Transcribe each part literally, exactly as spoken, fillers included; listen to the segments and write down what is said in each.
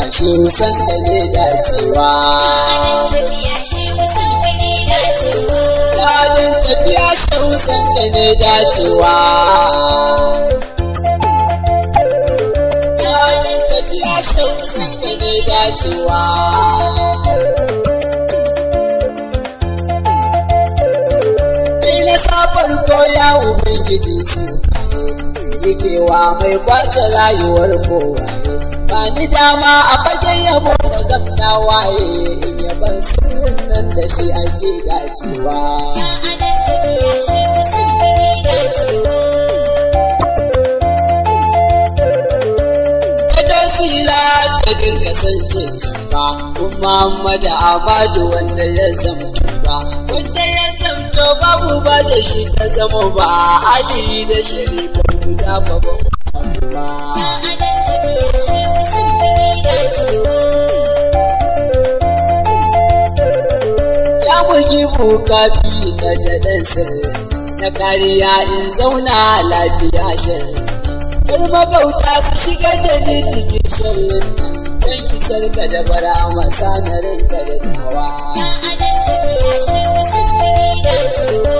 shehu san ka ne dacewa. Adan tafiya shehu san ka ne dacewa. Adan tafiya shehu san ka ne dacewa. Adan tafiya shehu san ka ne dacewa. Kai na safar koya ubangiji su rikewa mai kwace rayuwar kowa. Ba ni dama a fagen yabo da zamna waye in yaban sirrin nan da shi ake dacewa. Ya adan tafiya shehu san ka ne dacewa. Kada sila ka dinka sance ba, kuma Muhammadu Ahmadu wanda ya zamto ba, wanda ya zamto babu ba da shi ta zama ba, Ali da Sharifan guda babban ba. Ya adan tafiya shehu san ka ne dacewa. Ya mugi bukafi na jadan sirri na kariya in zauna lafiya shirin. Kar magauta su shiga da ni cikin shirin don isar ka da bara masa na rinka da dawa. Ya adan tafiya shehu san ka ne dacewa.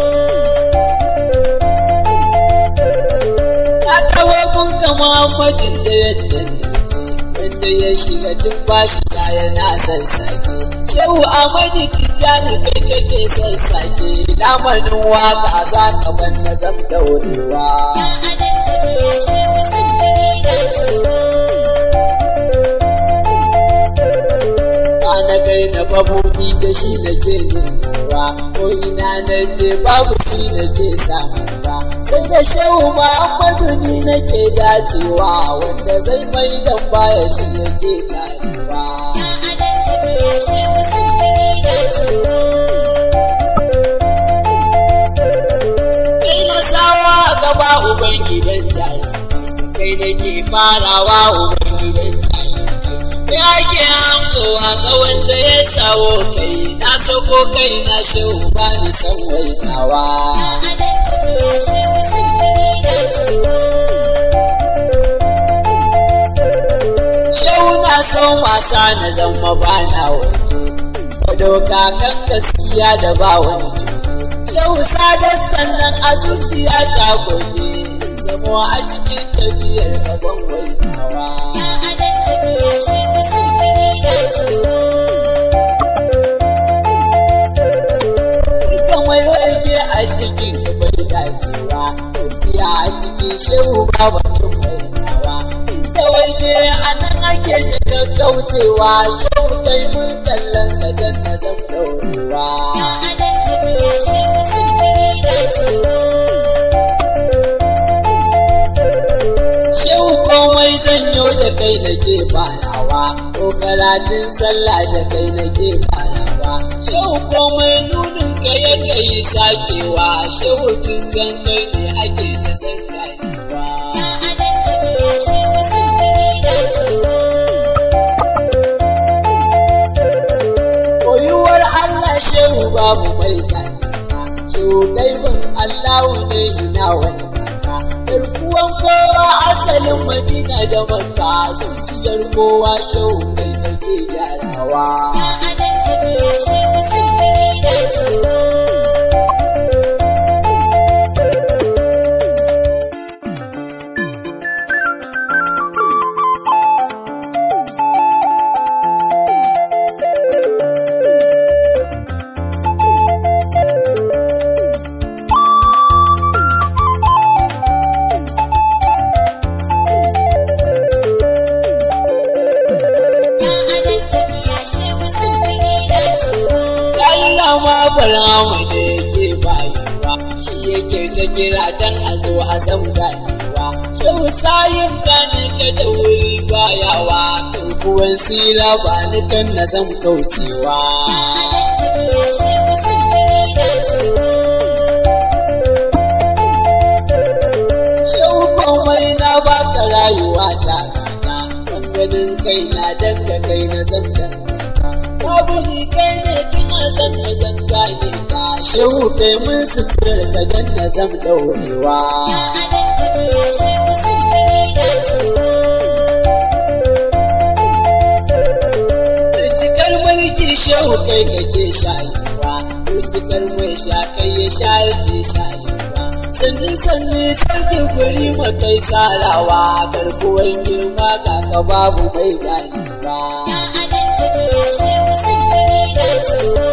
Na tawo kun ka Muhammadin da yadda wanda ya shiga tun bashi kaya na sassake. Shehu Ahmadu Tijjani kai kake sassake, lamarin waka za ka ban na zam daurewa. Ya adan tafiya shehu san ka ne dacewa. Ba na gai na babuɗi da shi na ke nemowa, ko ina na je babu shi na ke samuwa. Sai da Shehu Muhammadu ni nake dacewa, wanda zai mai dan baya shi yake karewa. Ya adan tafiya shehu san ka ne dacewa. Kai na sawa gaba ubangidan jari, kai nake farawa ubangidan jari. Kai ake hangowa ga wanda ya sawo kai, na sako kai na Shehu ba ni san waitawa. Ya adan tafiya shehu san ka ne dacewa. Shehu na son wasa na zama ba na wani, doka kan gaskiya da ba wani ciki. Shehu sadar sannan a zuciya ta goge, zamo a cikin tafiyar gaban waitawa. Ya adan tafiya shehu san ka ne dacewa. Dukan waiwaike a cikin bai dacewa, tafiya a cikin Shehu ba batun waitawa. Inda waje a nan ake jika kaucewa, Shehu kai mun kallon ka dan na zan daurewa. Ya adan tafiya shehu san ka ne dacewa. Shehu komai zan yi da kai nake farawa, ko karatun sallah da kai nake farawa. Shehu komai nunin ka ya kai sakewa, Shehu can kai ne ake ta san ganewa. Ya adan tafiya shehu san ka ne dacewa. Koyuwar Allah Shehu babu mai ganewa, Shehu gaibin Allahu ne ina wani maka. Garkuwan kowa asalin Madina da Makka, zuciyar kowa Shehu kai nake gyarawa. Ya adan tafiya shehu san ka ne dacewa. Ya adan tafiya shehu san ka ne dacewa. Allah ma Barhama ne yake bayuwa, shi yake ta kira dan a zo a san ganewa. Shehu sayin gane ka da wuri bayawa, kuwan sila ba ni kan na zan kaucewa. Ya adan tafiya shehu san ka ne dacewa. Shehu komai na baka rayuwa ta kaka, ban ganin kai na danka kai na zan danka. Babu ni kai ne kina zan na zan gane ka, Shehu kai mun suturar ka dan na zan daurewa. Ya adan tafiya shehu san ka ne dacewa. shehu kai kake shayarwa, wucikar mai sha kai ya sha yake shayarwa. Sanni sanni sarkin guri makai sarawa, garkuwar girma kaka babu mai ganewa. Ya adan tafiya shehu sun gani dacewa.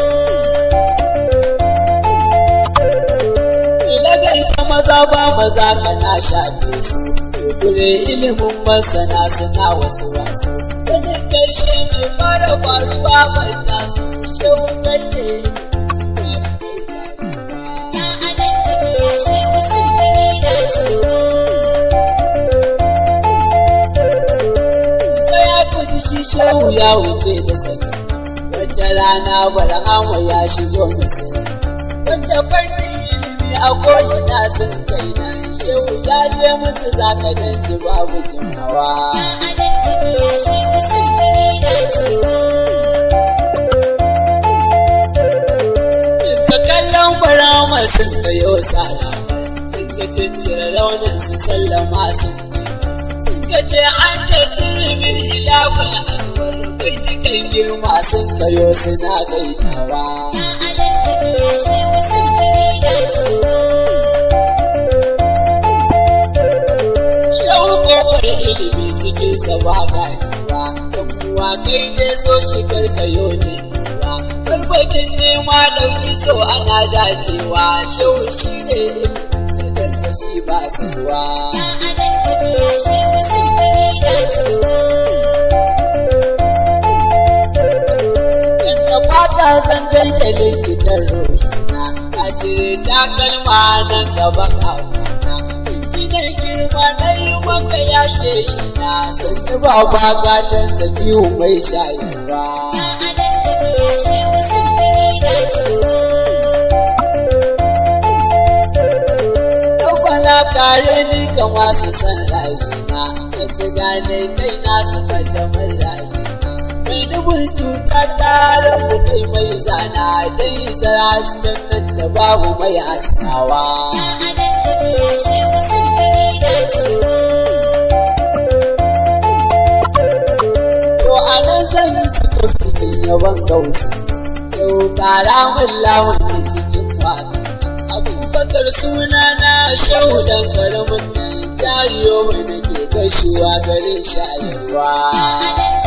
Ilagaita maza ba maza kana shafe su, gure ilimin masana suna wasu wasu. Sanin karshe mai fara faruwa bai taso, shehu kai ne. Ya adan tafiya shehu sun gani dacewa. Sai ya kuji shi shehu ya wuce da sani, wata rana bar'ama ya shigo misali. Wanda fanni ilimi a ko'ina sun kai na, shehu ya je musu zaka danji babu jimawa. Ya adan tafiya shehu sun gani dacewa. Ka kallon barama sun kayo tsara, sun ka ciccire raunin su sallama sun kai. Sun ka ce an ta sirrin ilahun alwar, kai cikin girma sun kayo suna gaitawa. Ya adan tafiya shehu sun gani dacewa. Shehu kofar ilimi cikin sa ba ganewa, kan kuwa kai ne so shi karkayo ne kuwa. Barbakin nema ɗauki so ana dacewa, shehu shi ne ilimin da shi ba tsawa. Ya adan tafiya shehu sun gani dacewa. Yanda fata zan ganta likitan rohina, a cire takalma nan gaban abuna. Jinan girma na yi maka ya sheina, sannu ba ba gatan da ciwo mai shayarwa. Ya adan tafiya shehu sun gani dacewa. Ɗaukwana kare ni ga masu san rayuna, da su gane kai na su fajamar rayuna. Mai dubin cuta ta rabu kai mai zana, dai zara su nan da babu mai haskawa. Ya adan tafiya shehu sun gani dacewa. To a nan zan yi su cikin yawan gausa, yau ƙara min lawan cikin kwana. Abubakar suna na shehu dan karamin nan, jariyo mai nake gashuwa garin shayarwa. Ya adan